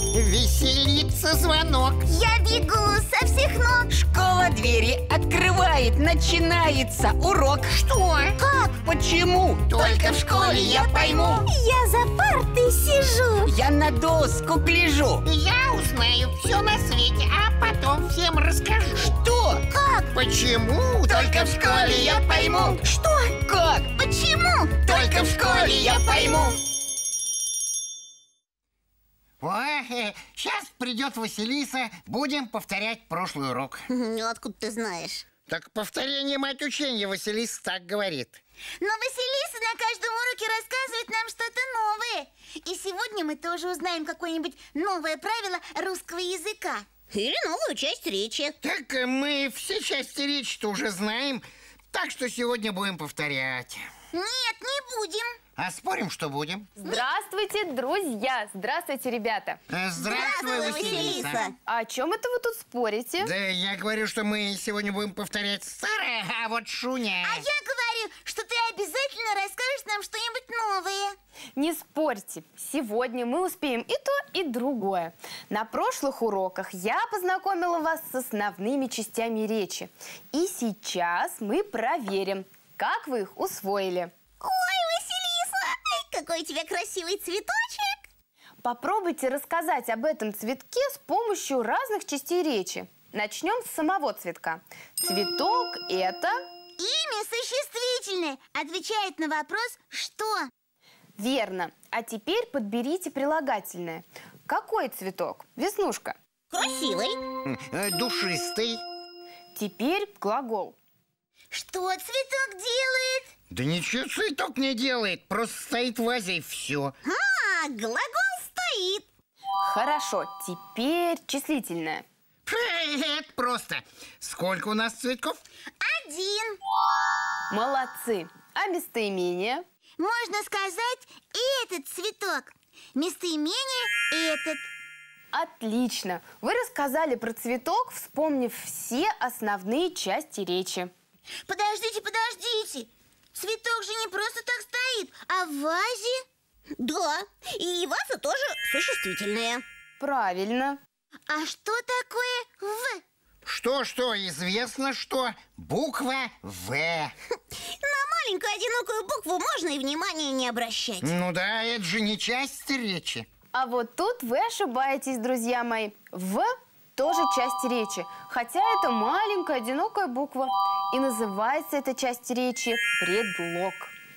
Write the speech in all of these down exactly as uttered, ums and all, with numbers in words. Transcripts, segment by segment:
Веселится звонок. Я бегу со всех ног. Школа двери открывает, начинается урок. Что? Как? Почему? Только в школе я пойму. Я за партой сижу. Я на доску гляжу. Я узнаю все на свете, а потом всем расскажу. Что? Как? Почему? Только в школе я пойму. Что? Как? Почему? Только в школе я пойму. Сейчас придет Василиса, будем повторять прошлый урок. Ну, откуда ты знаешь? Так повторение мать учения, Василиса так говорит. Но Василиса на каждом уроке рассказывает нам что-то новое. И сегодня мы тоже узнаем какое-нибудь новое правило русского языка. Или новую часть речи. Так мы все части речи-то уже знаем, так что сегодня будем повторять. Нет, не будем. А спорим, что будем? Здравствуйте, друзья! Здравствуйте, ребята! Э, Здравствуй, Здравствуй, Василиса. Василиса. А о чем это вы тут спорите? Да я говорю, что мы сегодня будем повторять старое, а вот Шуня... А я говорю, что ты обязательно расскажешь нам что-нибудь новое. Не спорьте, сегодня мы успеем и то, и другое. На прошлых уроках я познакомила вас с основными частями речи. И сейчас мы проверим, как вы их усвоили. Ой, Василиса, какой у тебя красивый цветочек. Попробуйте рассказать об этом цветке с помощью разных частей речи. Начнем с самого цветка. Цветок – это… Имя существительное отвечает на вопрос «что?». Верно. А теперь подберите прилагательное. Какой цветок? Веснушка. Красивый. Э, Душистый. Теперь глагол. Что цветок делает? Да ничего цветок не делает, просто стоит в вазе и все. А, глагол стоит. Хорошо. Теперь числительное. Это просто. Сколько у нас цветков? Один. Молодцы. А местоимение? Можно сказать этот цветок. Местоимение этот. Отлично. Вы рассказали про цветок, вспомнив все основные части речи. Подождите, подождите. Цветок же не просто так стоит, а в вазе. Да, и ваза тоже существительное. Правильно. А что такое «в»? Что-что, известно, что буква В. На маленькую одинокую букву можно и внимания не обращать. Ну да, это же не часть речи. А вот тут вы ошибаетесь, друзья мои. «В» тоже часть речи, хотя это маленькая одинокая буква. И называется эта часть речи предлог.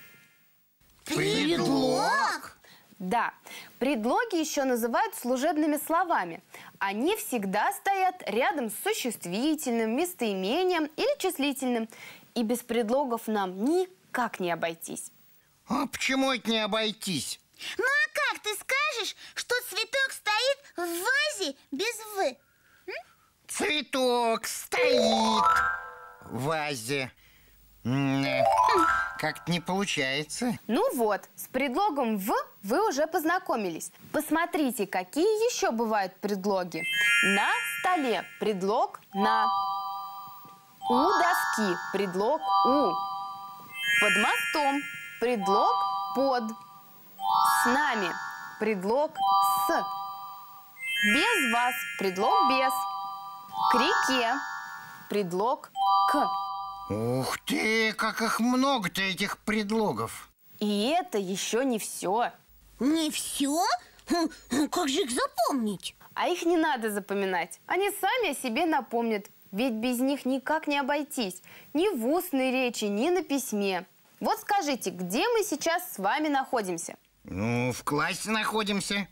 Предлог? Да, предлоги еще называют служебными словами. Они всегда стоят рядом с существительным, местоимением или числительным. И без предлогов нам никак не обойтись. А почему это не обойтись? Ну а как ты скажешь, что цветок стоит в вазе без «в»? Цветок стоит в вазе. М, э, Как-то не получается. Ну вот, с предлогом «в» вы уже познакомились. Посмотрите, какие еще бывают предлоги. На столе предлог «на». У доски предлог «у». Под мостом предлог «под». С нами предлог «с». Без вас предлог «без». К реке предлог «к». Ух ты, как их много-то, этих предлогов. И это еще не все. Не все? Как же их запомнить? А их не надо запоминать. Они сами о себе напомнят. Ведь без них никак не обойтись. Ни в устной речи, ни на письме. Вот скажите, где мы сейчас с вами находимся? Ну, в классе находимся.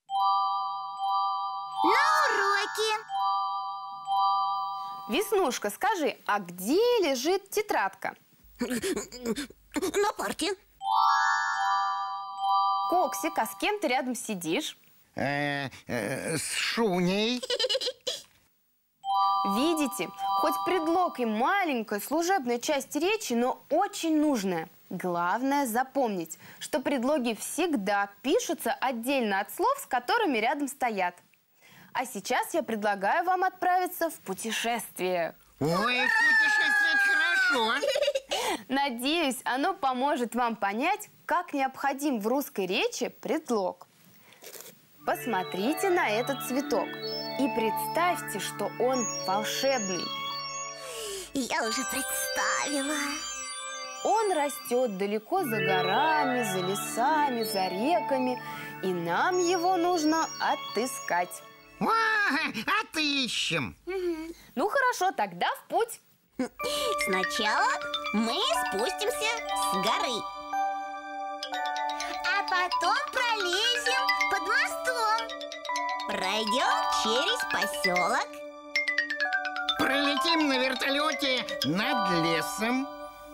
На уроке. Веснушка, скажи, а где лежит тетрадка? На парте. Коксик, а с кем ты рядом сидишь? Э, э, с Шуней. Видите, хоть предлог и маленькая служебная часть речи, но очень нужная. Главное запомнить, что предлоги всегда пишутся отдельно от слов, с которыми рядом стоят. А сейчас я предлагаю вам отправиться в путешествие. Ой, путешествовать хорошо. Надеюсь, оно поможет вам понять, как необходим в русской речи предлог. Посмотрите на этот цветок и представьте, что он волшебный. Я уже представила. Он растет далеко за горами, за лесами, за реками, и нам его нужно отыскать. О, отыщем. Ну хорошо, тогда в путь. Сначала мы спустимся с горы, а потом пролезем под мостом, пройдем через поселок, Пролетим на вертолете над лесом.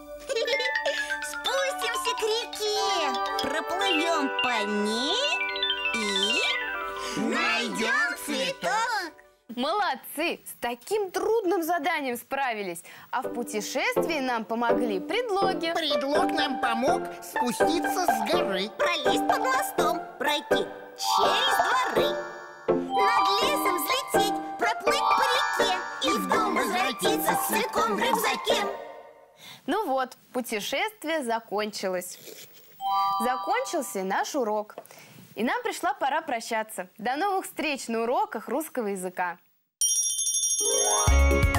спустимся к реке, проплывем по ней и найдем цветок. Молодцы! С таким трудным заданием справились. А в путешествии нам помогли предлоги. Предлог нам помог спуститься с горы. Пролезть под мостом, пройти через дворы, над лесом взлететь, проплыть по реке и в дом возвратиться с цветком в рюкзаке. Ну вот, путешествие закончилось. Закончился наш урок. И нам пришла пора прощаться. До новых встреч на уроках русского языка.